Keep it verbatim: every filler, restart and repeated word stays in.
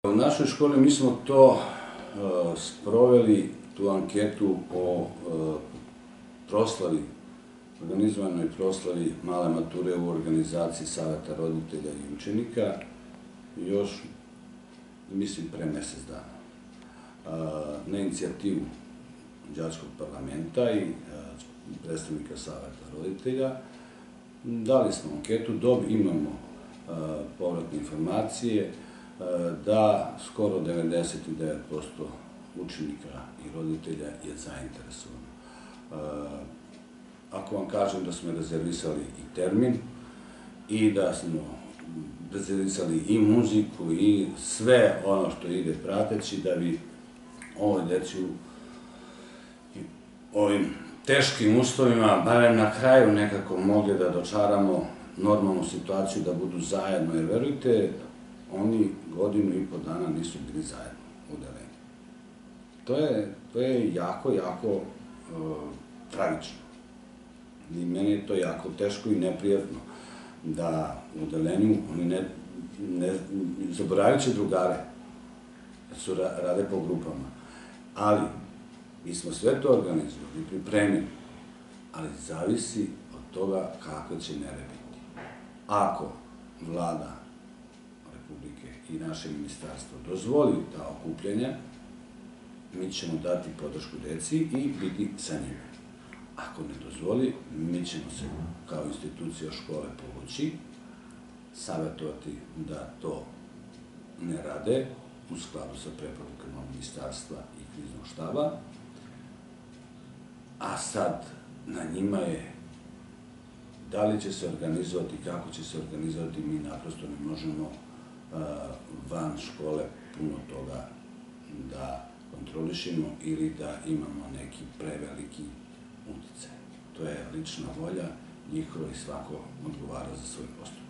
U našoj školi mi smo to sproveli, tu anketu o proslavi, organizovanoj proslavi male mature u organizaciji Saveta roditelja i učenika još, mislim, pre mesec dana. Na inicijativu đačkog parlamenta i predstavnika Saveta roditelja dali smo anketu, imamo povratne informacije da skoro devedeset devet posto učenika i roditelja je zainteresovano. Ako vam kažem da smo rezervisali i termin i da smo rezervisali i muziku i sve ono što ide prateći da bi ovoj deci u ovim teškim uslovima, barem na kraju nekako mogli da dočaramo normalnu situaciju, da budu zajedno, jer verujte, oni godinu i po dana nisu bili zajedno u odeljenju. To je jako, jako tragično. I meni je to jako teško i neprijatno da u odeljenju oni ne zaboravit drugare, da su rade po grupama, ali mi smo sve to organizovali i pripremili, ali zavisi od toga kako će mere biti. Ako vlada Republike i naše ministarstvo dozvoli ta okupljanja, mi ćemo dati podršku deci i biti sa njima. Ako ne dozvoli, mi ćemo se kao institucija škole povući, savjetovati da to ne rade u skladu sa preporukama ministarstva i kriznog štaba, a sad na njima je da li će se organizovati, kako će se organizovati, mi naprosto ne možemo van škole puno toga da kontrolišemo ili da imamo neki preveliki uticaj. To je lična volja njihova i svako odgovara za svoj postupak.